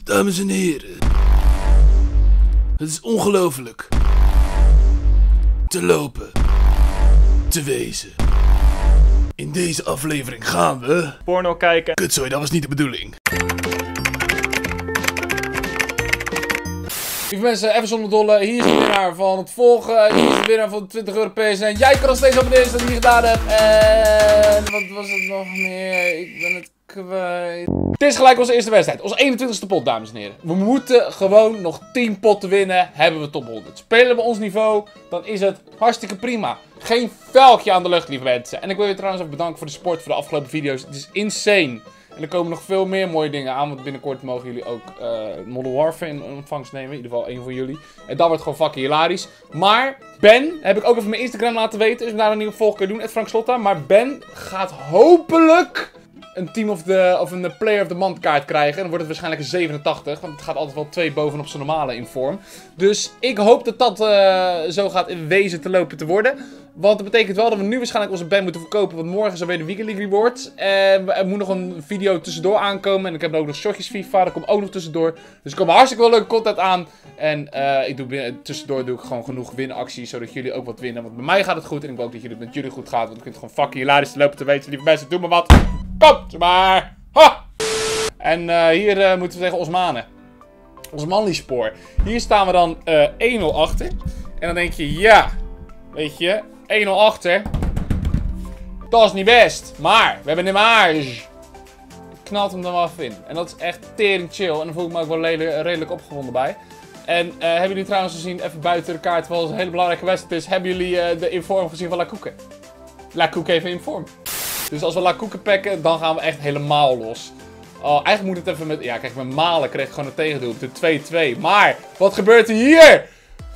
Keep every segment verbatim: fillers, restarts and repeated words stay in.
Dames en heren, het is ongelooflijk te lopen, te wezen. In deze aflevering gaan we porno kijken. Kutzooi, dat was niet de bedoeling. Lieve mensen, even zonder dolle. Hier is de winnaar van het volgen. Hier is de winnaar van de twintig euro P S N. Jij kan nog steeds abonneren als je dat niet gedaan hebt. En wat was het nog meer? Ik ben het kwijt. Het is gelijk onze eerste wedstrijd. Onze eenentwintigste pot, dames en heren. We moeten gewoon nog tien potten winnen. Hebben we top honderd. Spelen we ons niveau, dan is het hartstikke prima. Geen velkje aan de lucht, lieve mensen. En ik wil je trouwens even bedanken voor de support voor de afgelopen video's. Het is insane. En er komen nog veel meer mooie dingen aan, want binnenkort mogen jullie ook uh, Modern Warfare in ontvangst nemen. In ieder geval één van jullie. En dat wordt gewoon fucking hilarisch. Maar Ben, heb ik ook even mijn Instagram laten weten, dus ik daar een nieuwe volg kan doen, at Frank Slotta. Maar Ben gaat hopelijk een Team of the, of een Player of the Month kaart krijgen. En dan wordt het waarschijnlijk een zevenentachtig, want het gaat altijd wel twee bovenop zijn normale in vorm. Dus ik hoop dat dat uh, zo gaat in wezen te lopen te worden. Want dat betekent wel dat we nu waarschijnlijk onze band moeten verkopen. Want morgen zijn weer de Weekly Rewards. En er moet nog een video tussendoor aankomen. En ik heb ook nog shotjes FIFA. Dat komt ook nog tussendoor. Dus er komt hartstikke wel leuke content aan. En uh, ik doe, tussendoor doe ik gewoon genoeg winacties. Zodat jullie ook wat winnen. Want bij mij gaat het goed. En ik wil ook dat jullie, met jullie goed gaat. Want ik vind het gewoon fucking hilarisch te lopen te weten. Lieve mensen, doe maar wat. Komt maar. Ha! En uh, hier uh, moeten we tegen Osmanen. Osmanli-spoor. Hier staan we dan uh, één nul achter. En dan denk je, ja. Weet je. één nul achter. Dat is niet best. Maar, we hebben een marge. Ik knalt hem er wel af in. En dat is echt tering chill. En dan voel ik me ook wel redelijk, redelijk opgewonden bij. En uh, hebben jullie trouwens gezien, even buiten de kaart, terwijl het een hele belangrijke wedstrijd is, hebben jullie uh, de inform gezien van La Koeke? La Koeke even inform. Dus als we La Koeke pakken, dan gaan we echt helemaal los. Oh, eigenlijk moet het even met... Ja, kijk, met Malen kreeg ik gewoon een tegendoel. De twee twee. Maar, wat gebeurt er hier?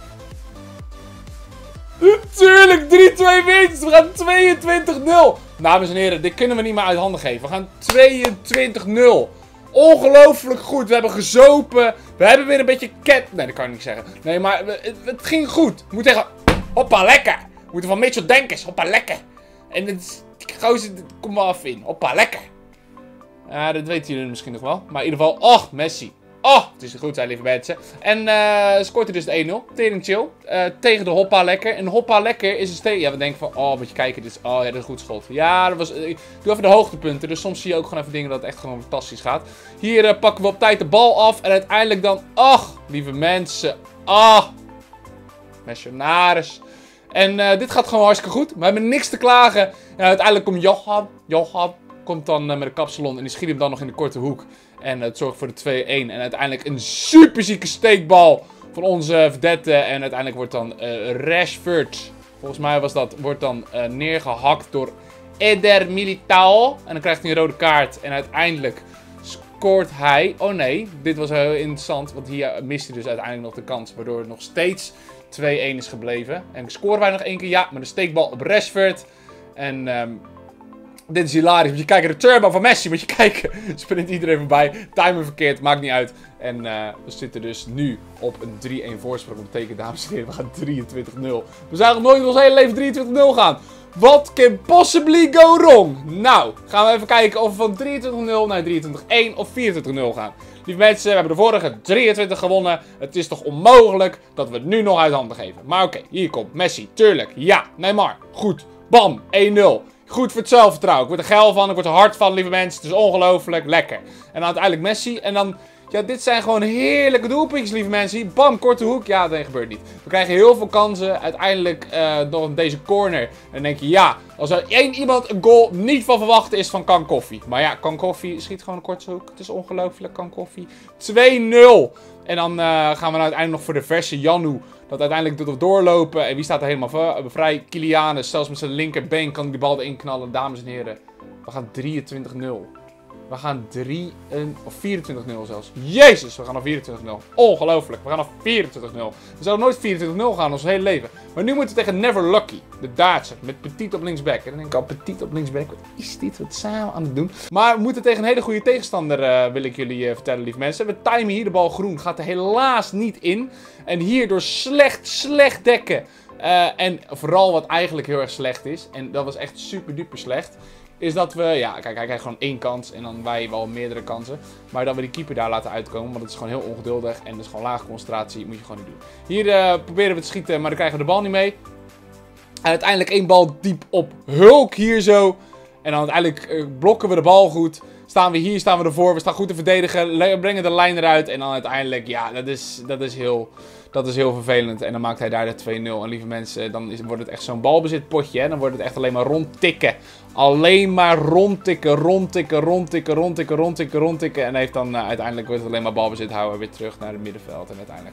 Natuurlijk, drie twee winst. We gaan tweeëntwintig nul. Dames en heren, dit kunnen we niet meer uit handen geven. We gaan tweeëntwintig nul. Ongelooflijk goed. We hebben gezopen. We hebben weer een beetje cat... Nee, dat kan ik niet zeggen. Nee, maar we, het, het ging goed. We moeten tegen... Hoppa, lekker. We moeten van Mitchell Denkers. Hoppa, lekker. En het... Gozer, kom maar af in. Hoppa, lekker. Ja, dat weten jullie misschien nog wel. Maar in ieder geval... Oh, Messi. Oh, het is goed zijn, lieve mensen. En uh, scoort hij dus de één nul. Tering chill. Uh, tegen de Hoppa lekker. En Hoppa lekker is een steek. Ja, we denken van, oh, moet je kijken. Dit is, oh ja, dat is een goed schot. Ja, dat was... Uh, ik doe even de hoogtepunten. Dus soms zie je ook gewoon even dingen dat het echt gewoon fantastisch gaat. Hier uh, pakken we op tijd de bal af. En uiteindelijk dan... Ach, lieve mensen. Ah. Missionaris. En uh, dit gaat gewoon hartstikke goed. We hebben niks te klagen. En uiteindelijk komt Johan. Johan komt dan uh, met een kapsalon. En die schiet hem dan nog in de korte hoek. En het zorgt voor de twee één. En uiteindelijk een superzieke steekbal van onze verdette. En uiteindelijk wordt dan uh, Rashford, volgens mij was dat, wordt dan uh, neergehakt door Eder Militao. En dan krijgt hij een rode kaart. En uiteindelijk scoort hij... Oh nee, dit was heel interessant. Want hier mist hij dus uiteindelijk nog de kans. Waardoor het nog steeds twee één is gebleven. En scoren wij nog één keer? Ja, met een steekbal op Rashford. En... Um, Dit is hilarisch. Moet je kijken, de turbo van Messi. Moet je kijken. Sprint iedereen voorbij. Timer verkeerd. Maakt niet uit. En uh, we zitten dus nu op een drie één voorsprong. Dat betekent, dames en heren, we gaan drieëntwintig nul. We zijn nog nooit in ons hele leven drieëntwintig nul gaan. What can possibly go wrong? Nou, gaan we even kijken of we van drieëntwintig nul naar drieëntwintig één of vierentwintig nul gaan. Lieve mensen, we hebben de vorige drieëntwintig gewonnen. Het is toch onmogelijk dat we het nu nog uit handen geven. Maar oké, okay, hier komt Messi. Tuurlijk. Ja, Neymar. Goed. Bam. één nul. Goed voor het zelfvertrouwen. Ik word er geil van, ik word er hard van, lieve mensen. Het is ongelooflijk, lekker. En dan uiteindelijk Messi. En dan, ja, dit zijn gewoon heerlijke doelpuntjes, lieve mensen. Bam, korte hoek. Ja, dat gebeurt niet. We krijgen heel veel kansen. Uiteindelijk uh, nog deze corner. En dan denk je, ja, als er één iemand een goal niet van verwachten is van Kan Koffie. Maar ja, Kan Koffie schiet gewoon een korte hoek. Het is ongelooflijk, Kan Koffie. twee nul. En dan uh, gaan we nou uiteindelijk nog voor de verse Janu. Dat uiteindelijk doet we doorlopen. En wie staat er helemaal vrij? Kilianus. Zelfs met zijn linkerbeen kan die bal erin knallen. Dames en heren. We gaan drieëntwintig nul. We gaan drie... Of vierentwintig nul zelfs. Jezus, we gaan naar vierentwintig nul. Ongelooflijk. We gaan naar vierentwintig nul. We zouden nooit vierentwintig nul gaan ons hele leven. Maar nu moeten we tegen Never Lucky. De Duitser. Met Petit op linksback. En dan denk ik al, Petit op linksback. Wat is dit? Wat zijn we aan het doen? Maar we moeten tegen een hele goede tegenstander, uh, wil ik jullie uh, vertellen, lieve mensen. We timen hier de bal groen. Gaat er helaas niet in. En hier door slecht, slecht dekken. Uh, en vooral wat eigenlijk heel erg slecht is. En dat was echt super duper slecht. is dat we... Ja, kijk, hij krijgt gewoon één kans en dan wij wel meerdere kansen. Maar dat we die keeper daar laten uitkomen, want het is gewoon heel ongeduldig. En dus gewoon lage concentratie, moet je gewoon niet doen. Hier uh, proberen we te schieten, maar dan krijgen we de bal niet mee. En uiteindelijk één bal diep op Hulk hier zo. En dan uiteindelijk uh, blokken we de bal goed. Staan we hier, staan we ervoor. We staan goed te verdedigen. Brengen de lijn eruit. En dan uiteindelijk, ja, dat is, dat is, heel, dat is heel vervelend. En dan maakt hij daar de twee nul. En lieve mensen, dan is, wordt het echt zo'n balbezitpotje. Hè? Dan wordt het echt alleen maar rondtikken. Alleen maar rondtikken, rondtikken, rondtikken, rondtikken, rondtikken, rondtikken. En heeft dan uh, uiteindelijk wordt het alleen maar balbezit houden. Weer terug naar het middenveld. En uiteindelijk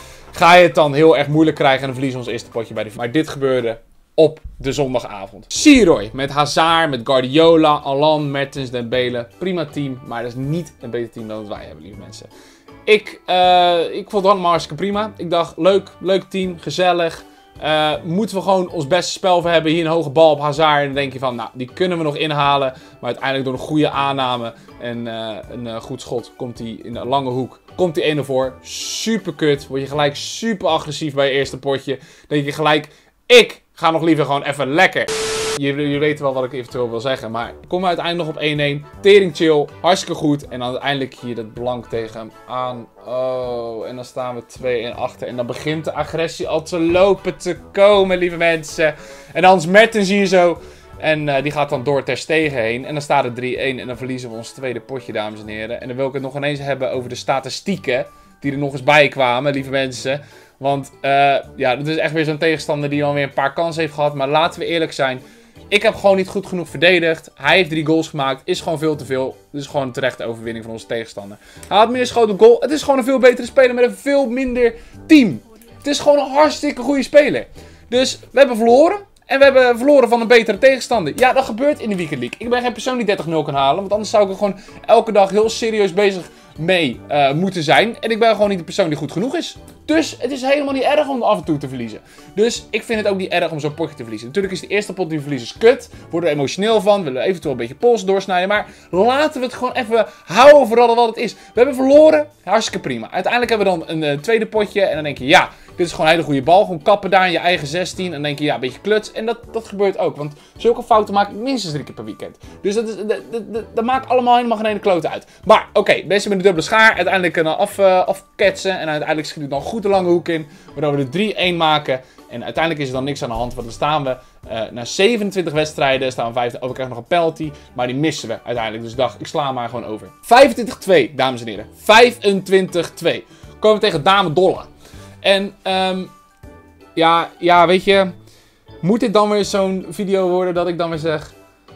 ga je het dan heel erg moeilijk krijgen. En dan verliezen we ons eerste potje bij de... Maar dit gebeurde op de zondagavond. Siroy met Hazard, met Guardiola, Alan, Mertens, Dembele. Prima team, maar dat is niet een beter team dan dat wij hebben, lieve mensen. Ik, uh, ik vond het allemaal hartstikke prima. Ik dacht, leuk, leuk team, gezellig. Uh, moeten we gewoon ons beste spel voor hebben. Hier een hoge bal op Hazard. En dan denk je van, nou, die kunnen we nog inhalen. Maar uiteindelijk door een goede aanname en uh, een uh, goed schot komt hij in de lange hoek. Komt hij één nul voor. Super kut. Word je gelijk super agressief bij je eerste potje. Dan denk je gelijk, ik ga nog liever gewoon even lekker. Jullie weten wel wat ik eventueel wil zeggen. Maar ik kom uiteindelijk nog op één één. Tering chill. Hartstikke goed. En dan uiteindelijk hier dat blank tegen hem aan. Oh. En dan staan we twee één achter. En dan begint de agressie al te lopen te komen, lieve mensen. En dan is Mertens hier zo. En uh, die gaat dan door Ter Stegen heen. En dan staat het drie één. En dan verliezen we ons tweede potje, dames en heren. En dan wil ik het nog ineens hebben over de statistieken. Die er nog eens bij kwamen, lieve mensen. Want uh, ja, dat is echt weer zo'n tegenstander die alweer een paar kansen heeft gehad. Maar laten we eerlijk zijn. Ik heb gewoon niet goed genoeg verdedigd. Hij heeft drie goals gemaakt. Is gewoon veel te veel. Het is gewoon een terechte overwinning van onze tegenstander. Hij had meer schoten op goal. Het is gewoon een veel betere speler met een veel minder team. Het is gewoon een hartstikke goede speler. Dus we hebben verloren. En we hebben verloren van een betere tegenstander. Ja, dat gebeurt in de Weekend League. Ik ben geen persoon die dertig nul kan halen. Want anders zou ik er gewoon elke dag heel serieus bezig mee uh, moeten zijn. En ik ben gewoon niet de persoon die goed genoeg is. Dus het is helemaal niet erg om af en toe te verliezen. Dus ik vind het ook niet erg om zo'n potje te verliezen. Natuurlijk is de eerste pot die we verliezen is kut. Worden we emotioneel van. Willen we eventueel een beetje pols doorsnijden. Maar laten we het gewoon even houden vooral wat het is. We hebben verloren. Hartstikke prima. Uiteindelijk hebben we dan een uh, tweede potje. En dan denk je, ja, dit is gewoon een hele goede bal. Gewoon kappen daar in je eigen zestien. En dan denk je, ja, een beetje kluts. En dat, dat gebeurt ook. Want zulke fouten maak ik minstens drie keer per weekend. Dus dat, is, dat, dat, dat, dat maakt allemaal helemaal geen ene klote uit. Maar oké, okay, mensen met de dubbele schaar. Uiteindelijk kunnen af, uh, afketsen. En uiteindelijk schiet het dan goed de lange hoek in. Waardoor we er drie één maken. En uiteindelijk is er dan niks aan de hand. Want dan staan we uh, na zevenentwintig wedstrijden. Staan we vijfde. Oh, we krijgen nog een penalty. Maar die missen we uiteindelijk. Dus ik dacht, ik sla hem maar gewoon over. vijfentwintig twee, dames en heren. vijfentwintig twee. Komen we tegen Dame Dolle. En, um, ja, ja, weet je. Moet dit dan weer zo'n video worden dat ik dan weer zeg.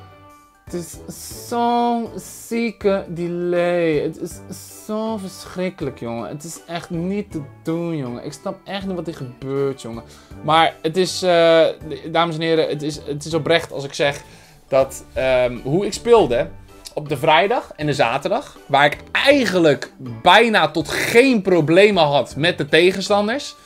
Het is zo'n zieke delay. Het is zo verschrikkelijk, jongen. Het is echt niet te doen, jongen. Ik snap echt niet wat er gebeurt, jongen. Maar het is, uh, dames en heren, het is, het is oprecht als ik zeg dat um, hoe ik speelde op de vrijdag en de zaterdag, waar ik eigenlijk bijna tot geen problemen had met de tegenstanders.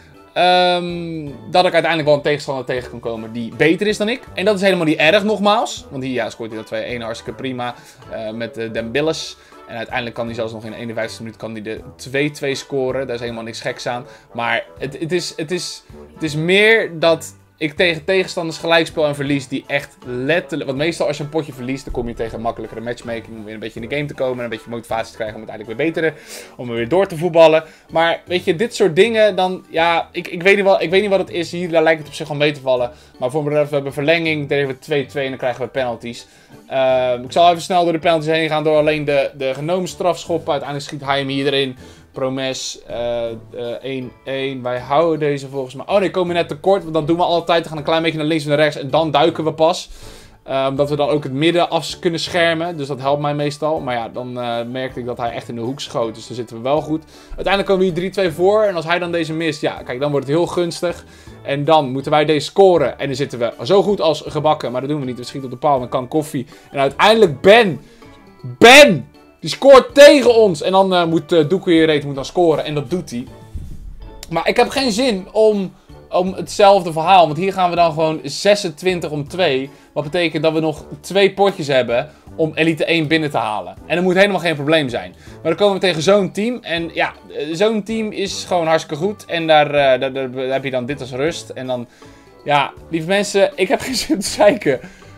Um, dat ik uiteindelijk wel een tegenstander tegen kan komen die beter is dan ik. En dat is helemaal niet erg, nogmaals. Want hier ja, scoort hij dan twee één hartstikke prima uh, met uh, Dembélés. En uiteindelijk kan hij zelfs nog in de eenenvijftigste minuut kan hij de twee twee scoren. Daar is helemaal niks geks aan. Maar het, het, is, het, is, het is meer dat ik tegen tegenstanders gelijk speel en verlies die echt letterlijk... Want meestal als je een potje verliest, dan kom je tegen een makkelijkere matchmaking om weer een beetje in de game te komen en een beetje motivatie te krijgen om uiteindelijk weer beter, om weer door te voetballen. Maar weet je, dit soort dingen, dan, ja, ik, ik, weet, niet wat, ik weet niet wat het is. Hier daar lijkt het op zich wel mee te vallen. Maar voor we hebben verlenging, dan hebben we twee twee en dan krijgen we penalties. Uh, ik zal even snel door de penalties heen gaan door alleen de, de genomen strafschoppen. Uiteindelijk schiet hij hem hier erin. Promes, één één. Uh, Wij houden deze volgens mij. Oh nee, komen we net tekort. Want dan doen we altijd. We gaan een klein beetje naar links en naar rechts. En dan duiken we pas. Uh, omdat we dan ook het midden af kunnen schermen. Dus dat helpt mij meestal. Maar ja, dan uh, merkte ik dat hij echt in de hoek schoot. Dus dan zitten we wel goed. Uiteindelijk komen we hier drie twee voor. En als hij dan deze mist, ja, kijk, dan wordt het heel gunstig. En dan moeten wij deze scoren. En dan zitten we zo goed als gebakken. Maar dat doen we niet. We schieten op de paal met een kan koffie. En uiteindelijk Ben. Ben! Die scoort tegen ons. En dan uh, moet uh, Doekoe hier reed moet dan scoren. En dat doet hij. Maar ik heb geen zin om, om hetzelfde verhaal. Want hier gaan we dan gewoon zesentwintig om twee. Wat betekent dat we nog twee potjes hebben om Elite één binnen te halen. En dat moet helemaal geen probleem zijn. Maar dan komen we tegen zo'n team. En ja, zo'n team is gewoon hartstikke goed. En daar, uh, daar, daar, daar heb je dan dit als rust. En dan, ja, lieve mensen, ik heb geen zin te zeiken.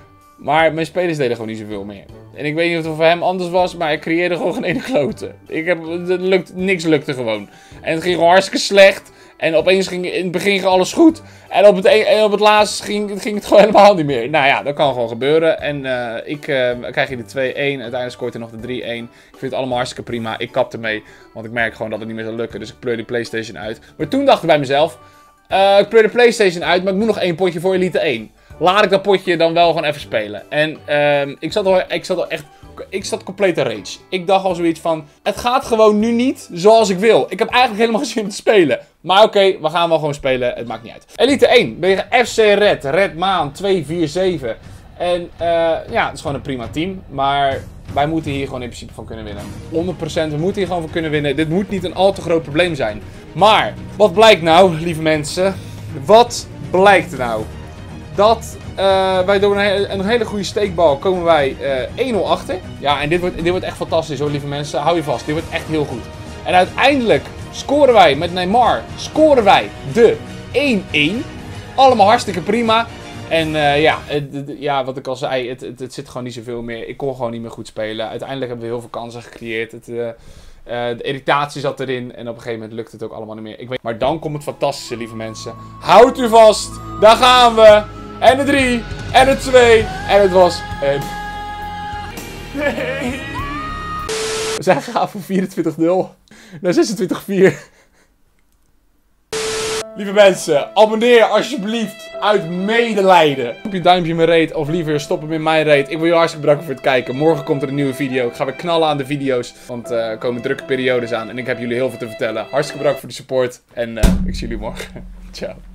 Maar mijn spelers deden gewoon niet zoveel meer. En ik weet niet of het voor hem anders was, maar ik creëerde gewoon geen ene klote. Ik heb, het lukt, niks lukte gewoon. En het ging gewoon hartstikke slecht. En opeens ging in het begin ging alles goed. En op het, e en op het laatst ging, ging het gewoon helemaal niet meer. Nou ja, dat kan gewoon gebeuren. En uh, ik uh, krijg hier de twee-een. Uiteindelijk scoort hij nog de drie-een. Ik vind het allemaal hartstikke prima. Ik kap ermee. Want ik merk gewoon dat het niet meer zal lukken. Dus ik pleur die PlayStation uit. Maar toen dacht ik bij mezelf. Uh, ik pleur de PlayStation uit, maar ik moet nog één potje voor Elite één. Laat ik dat potje dan wel gewoon even spelen. En uh, ik zat al, ik zat al echt... Ik zat compleet te rage. Ik dacht al zoiets van... Het gaat gewoon nu niet zoals ik wil. Ik heb eigenlijk helemaal geen zin om te spelen. Maar oké, okay, we gaan wel gewoon spelen. Het maakt niet uit. Elite één. Ben je F C Red. Red Maan twee vier zeven. En uh, ja, het is gewoon een prima team. Maar wij moeten hier gewoon in principe van kunnen winnen. honderd procent. We moeten hier gewoon van kunnen winnen. Dit moet niet een al te groot probleem zijn. Maar, wat blijkt nou, lieve mensen? Wat blijkt er nou? Dat uh, wij door een, een hele goede steekbal komen wij uh, één nul achter. Ja, en dit wordt, dit wordt echt fantastisch hoor, lieve mensen. Hou je vast, dit wordt echt heel goed. En uiteindelijk scoren wij met Neymar, scoren wij de één-één. Allemaal hartstikke prima. En uh, ja, het, het, ja, wat ik al zei, het, het, het zit gewoon niet zoveel meer. Ik kon gewoon niet meer goed spelen. Uiteindelijk hebben we heel veel kansen gecreëerd. Het, uh, uh, de irritatie zat erin en op een gegeven moment lukt het ook allemaal niet meer. Ik weet, maar dan komt het fantastische, lieve mensen. Houd u vast, daar gaan we. En de drie, en de twee, en het was een... Nee. We zijn gegaan van vierentwintig nul naar zesentwintig vier. Lieve mensen, abonneer alsjeblieft uit medelijden. Op je duimpje in mijn reet, of liever stop hem in mijn reet. Ik wil je hartstikke bedanken voor het kijken. Morgen komt er een nieuwe video. Ik ga weer knallen aan de video's, want uh, er komen drukke periodes aan. En ik heb jullie heel veel te vertellen. Hartstikke bedankt voor de support. En uh, ik zie jullie morgen. Ciao.